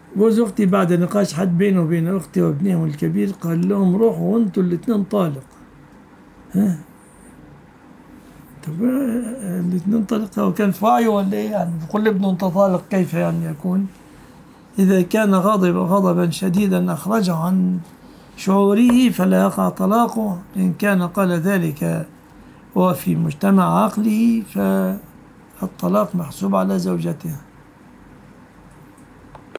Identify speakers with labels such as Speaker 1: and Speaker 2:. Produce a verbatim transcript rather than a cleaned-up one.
Speaker 1: جوز أختي بعد نقاش حد بينه وبين أختي وابنهم الكبير قال لهم روحوا وانتوا الاثنين طالق. ها طب الاثنين طلق، هو كان في وعيه ولا ايه يعني؟ بقول لابنه انت طالق كيف يعني يكون؟ إذا كان غاضب غضبا شديدا أخرجه عن شعوره فلا يقع طلاقه. إن كان قال ذلك وفي مجتمع عقله فالطلاق محسوب على زوجته.